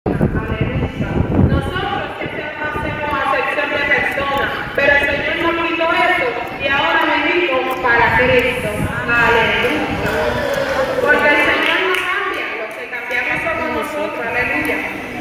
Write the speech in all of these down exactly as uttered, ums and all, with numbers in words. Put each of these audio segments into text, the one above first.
Aleluya. Nosotros siempre hacemos acepción de personas, pero el Señor nos quitó eso y ahora vivimos para Cristo. Aleluya. Porque el Señor no cambia, los que cambiamos somos nosotros. Aleluya.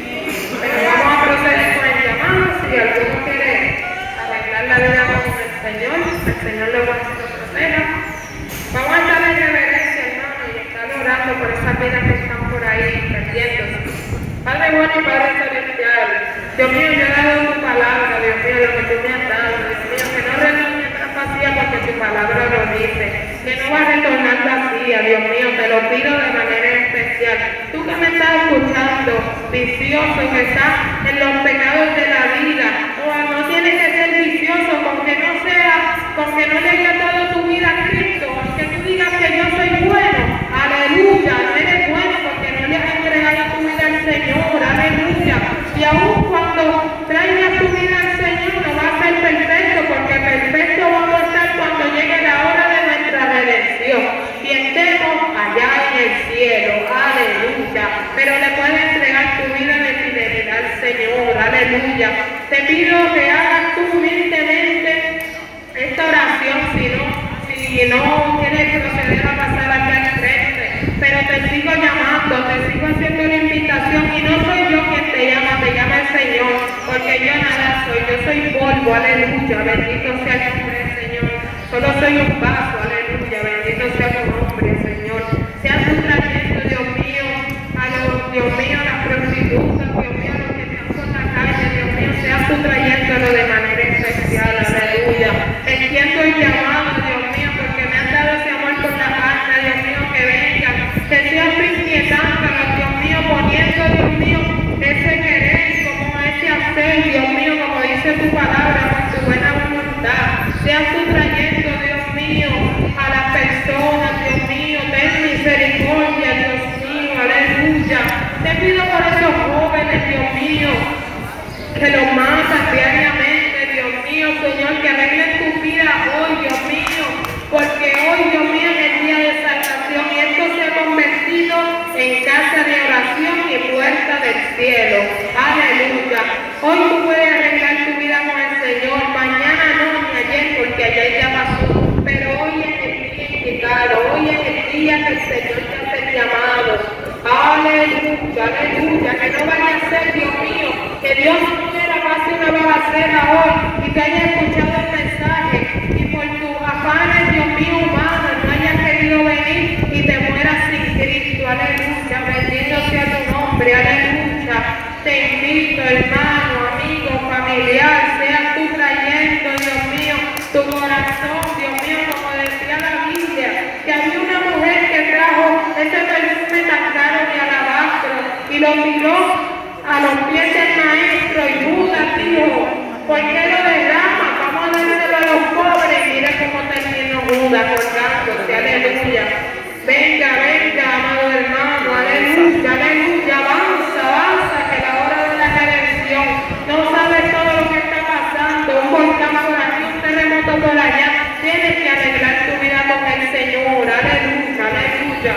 Pero vamos a proceder con el llamado. Si alguno quiere arreglar la vida con el Señor, el Señor lo va a proceder. Vamos a estar en reverencia, hermano, y estar orando por esas vidas que están por ahí perdiéndose. Padre bueno y Padre celestial, Dios mío, yo he dado tu palabra, Dios mío, lo que tú me has dado, Dios mío, que no retorne tras vacía porque tu palabra lo dice, que no va a retornar vacía, Dios mío, te lo pido de manera especial. Tú que me estás escuchando, vicioso, que estás en los pecados de la vida, o no tienes que ser vicioso, con que no sea, con que no le hayas dado tu vida a Cristo, aunque tú digas que yo soy bueno, aleluya, no eres bueno porque no le has entregado tu vida al Señor, aleluya, y aún cuando traigas tu vida al Señor no va a ser perfecto, porque perfecto vamos a estar cuando llegue la hora de nuestra redención y estemos allá en el cielo, aleluya, pero le puedes entregar tu vida de fidelidad al Señor, aleluya. Te pido que hagas tú humildemente esta oración, si no, si no quieres proceder a pasar aquí al frente, pero te sigo llamando, te sigo haciendo la invitación y no soy yo quien te llama, te llama el Señor, porque yo nada soy, yo soy polvo, aleluya, bendito sea el nombre del Señor, solo soy un vaso, aleluya, bendito sea tu nombre, Señor. Sea tú trayendo, Dios mío, a los, Dios mío, a las prostitutas, Dios mío, a los que están por la calle, Dios mío, sea tú trayéndolo de manera especial, aleluya. Entiendo el llamado, Dios mío, porque me has dado ese amor por la carne, Dios mío, que venga, que seas inquietándonos, Dios mío, poniendo, Dios mío, ese querer, como ese hacer, Dios mío, como dice tu palabra, con tu buena voluntad. Seas tú trayendo, Dios mío, a las personas, Dios mío, ten misericordia, Dios mío, aleluya. Te pido por esos jóvenes, Dios mío, que los matan diariamente, Dios mío, Señor, que arreglen tu vida hoy, Dios mío, porque hoy, Dios mío, es el día de salvación y esto se ha convertido en casa de oración y puerta del cielo, aleluya. Hoy tú puedes arreglar tu vida con el Señor, mañana no, ni ayer, porque ayer ya pasó, pero hoy es el día indicado, hoy es el día que el Señor te hace el llamado, aleluya, aleluya, que no vaya a ser, Dios mío, que Dios no quiera pase una balacera hoy y te haya escuchado el mensaje y por tus afanes, Dios mío, humanos, no hayas querido venir y te mueras sin Cristo, aleluya, bendito sea tu nombre, aleluya. Te invito, hermano, amigo, familiar, seas tú trayendo, Dios mío, tu corazón, Dios mío, como decía la Biblia, que había una mujer que trajo ese perfume tan caro de alabastro y lo tiró a los pies del maestro y Judas dijo, ¿por qué lo derrama? Vamos a dárselo a los pobres. Mira cómo terminó Judas colgándose, aleluya. Venga, venga, amado hermano, aleluya, aleluya, avanza, avanza, que la hora de la redención, no sabes todo lo que está pasando, un volcán por aquí, un terremoto por allá, tienes que arreglar tu vida con el Señor, aleluya, aleluya.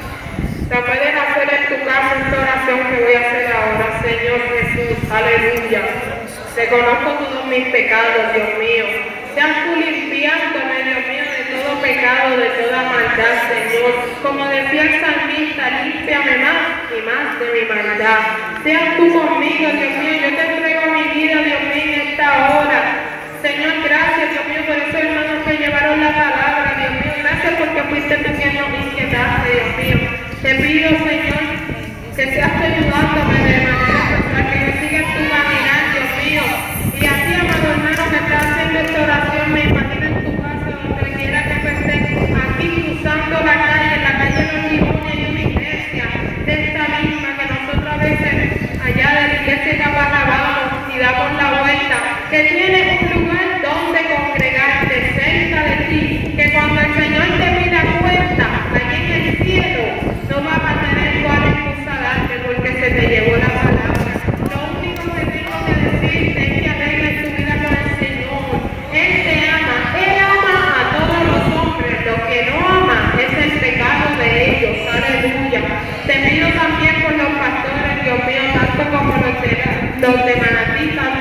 La puedes hacer en tu casa esta oración que voy a hacer ahora, Señor Jesús, aleluya. Reconozco todos mis pecados, Dios mío. Seas tú limpiándome, Dios mío, de todo pecado, de toda maldad, Señor. Como decía el salmista, límpiame más y más de mi maldad. Seas tú conmigo, Dios mío. Yo te entrego mi vida, Dios mío, en esta hora. Señor, gracias, Dios mío, por esos hermanos que llevaron la palabra, Dios mío. Gracias porque fuiste tú quien nos inquietaste, Dios mío. Te pido, Señor, que seas tú ayudándome de manera personal, que yo siga en tu caminar, Dios mío. Y así, amado hermano, que está haciendo esta oración, me imagino en tu casa, donde quiera que tú estés, aquí cruzando la calle, en la calle de los Limones, hay una iglesia de esta misma que nosotros a veces, allá de la iglesia que vamos y damos la vuelta, que tiene un lugar donde congregarte cerca de ti, que cuando el Señor te pida cuenta, allí en el cielo, no vas a tener cuál excusa darte porque se te llevó la palabra. Lo único que tengo que decirte es que arregles tu vida con el Señor. Él te ama, Él ama a todos los hombres. Lo que no ama es el pecado de ellos. Aleluya. Te pido también por los pastores, Dios mío, tanto como Los de Manatí